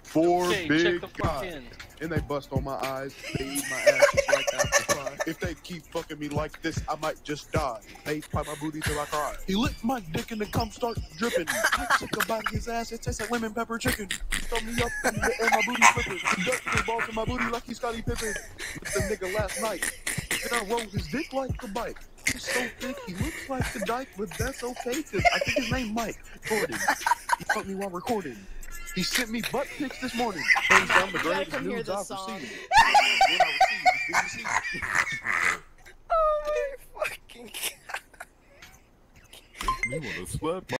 4 Okay, big check the fuck guys. in. And they bust on my eyes, they eat my ass just like apple pie. If they keep fucking me like this, I might just die. They pie my booty till I cry. He licked my dick and the cum start dripping. I took a bite of his ass, it tastes like lemon pepper chicken. He throw me up in the air, my booty flipping. He ducked his balls in my booty like he's Scottie Pippen. With the nigga last night, then I rolled his dick like a bike. He's so thick, he looks like a dyke, but that's okay, cause I think his name Mike Gordon. He fucked me while recording. He sent me butt pics this morning. Hands down the greatest nudes I've received. Oh my fucking god. You wanna slap my